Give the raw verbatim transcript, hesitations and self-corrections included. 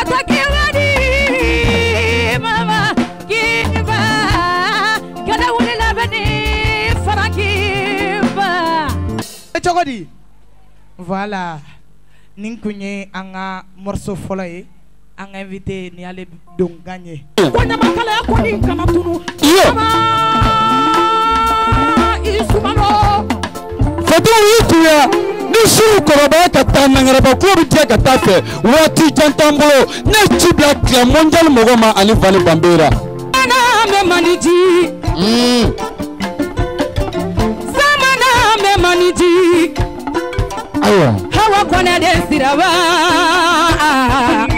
atakirani mama kiba kada wuli labani farakiba chokodi voilà ning kunye anga morceau folaye anga invité ni ale don gagner kona makala ko ni kama tunu isumano fatu yituya nisu koroba kata nangaraba ko bitia kata fe wati jantambo ne tibla kla mondial mogoma ali vale bambera ana me maniji mm samana me maniji ayo hawa kona desiraba